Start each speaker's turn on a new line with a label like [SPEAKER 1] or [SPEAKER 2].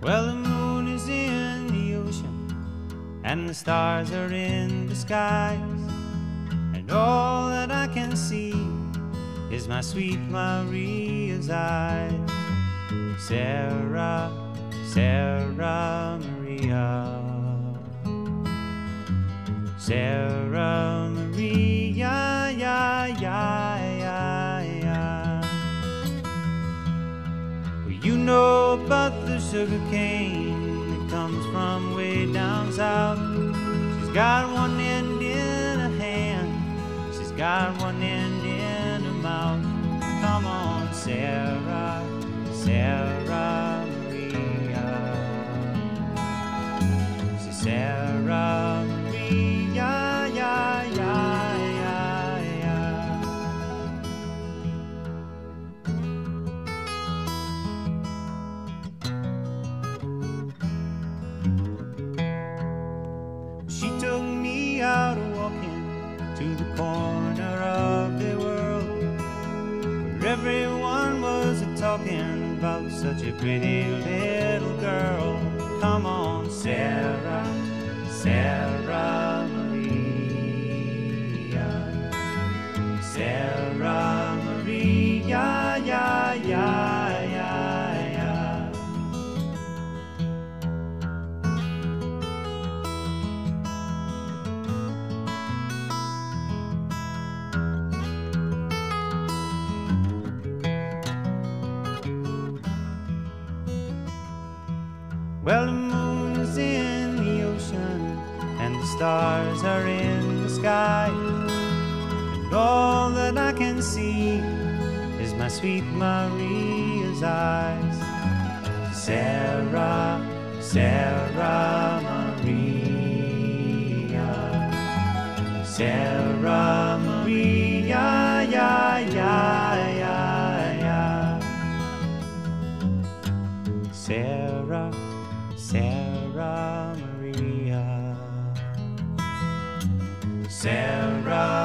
[SPEAKER 1] Well, the moon is in the ocean, and the stars are in the skies, and all that I can see is my sweet Maria's eyes. Sarah, Sarah Maria, Sarah Maria, ya, ya, ya, ya. Well, you know about the sugar cane that comes from way down south. She's got one end in her hand, she's got one end in her mouth. Come on, Sarah, Sarah Maria. She's Sarah Maria, ya, ya, ya, ya. She took me out walking to the corner of the world, where everyone was talking about such a pretty little girl. Come on, Sarah, Sarah Maria, Sarah Maria, ya, ya, ya, ya. Well, the moon is in the ocean, and the stars are in the sky, and all that I can see is my sweet Maria's eyes. Sarah, Sarah Maria, Sarah Maria, ya, ya, ya, ya. Sarah, Sarah Maria, Sarah